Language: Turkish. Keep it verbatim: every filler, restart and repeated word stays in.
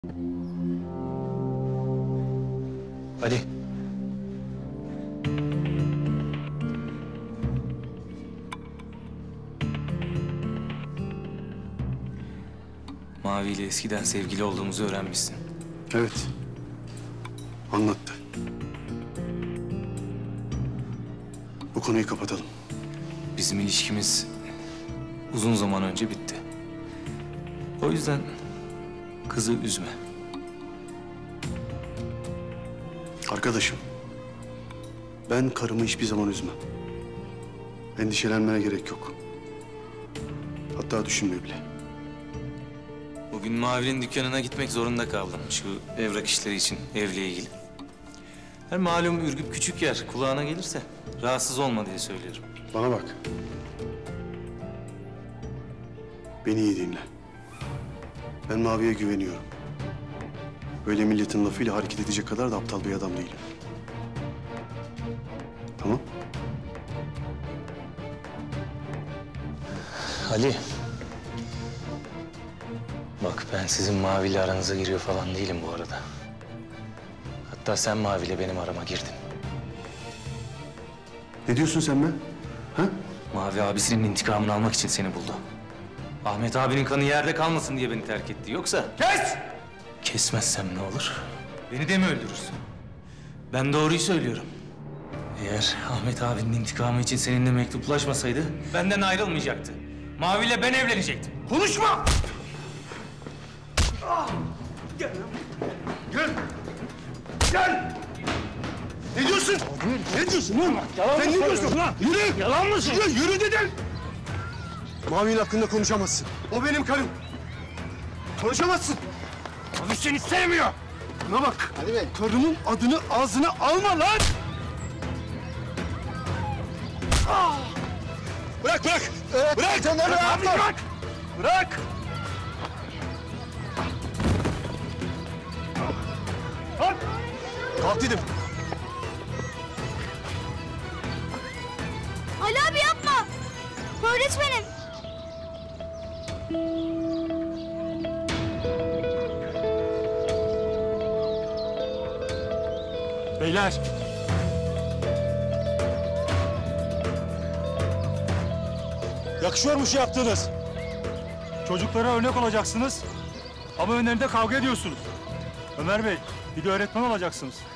Ali. Mavi ile eskiden sevgili olduğumuzu öğrenmişsin. Evet. Anlattı. Bu konuyu kapatalım. Bizim ilişkimiz uzun zaman önce bitti. O yüzden kızı üzme. Arkadaşım, ben karımı hiçbir zaman üzmem. Endişelenmene gerek yok. Hatta düşünme bile. Bugün Mavi'nin dükkanına gitmek zorunda kaldım. Şu evrak işleri için, evle ilgili. Her malum Ürgüp küçük yer. Kulağına gelirse rahatsız olma diye söylüyorum. Bana bak. Beni iyi dinle. Ben Mavi'ye güveniyorum. Böyle milletin lafıyla hareket edecek kadar da aptal bir adam değilim. Tamam? Ali. Bak ben sizin Mavi'yle aranıza giriyor falan değilim bu arada. Hatta sen Mavi'yle benim arama girdin. Ne diyorsun sen be? Ha? Mavi abisinin intikamını almak için seni buldu. Ahmet abinin kanı yerde kalmasın diye beni terk etti. Yoksa... Kes! Kesmezsem ne olur? Beni de mi öldürürsün? Ben doğruyu söylüyorum. Eğer Ahmet abinin intikamı için seninle mektuplaşmasaydı... benden ayrılmayacaktı. Mavi'yle ben evlenecektim. Konuşma! Gel! Gel! Gel! Ne diyorsun? Ne diyorsun lan? Yalan Sen mı ne diyorsun? lan? Yürü! Yalan mı söylüyorsun? Yürü, yürü dedim! Mavi'nin hakkında konuşamazsın. O benim karım. Konuşamazsın. Abi seni sevmiyor. Bana bak. Hadi be. Karımın adını ağzına alma lan! Ah! Bırak, bırak! Evet, bırak! Sen Bırak abi, bırak! Bırak! Kalk! Kalk dedim. Ali abi yapma. Öğretmenim. Beyler. Yakışıyormuş yaptığınız. Çocuklara örnek olacaksınız. Ama önlerinde kavga ediyorsunuz. Ömer Bey, bir de öğretmen olacaksınız.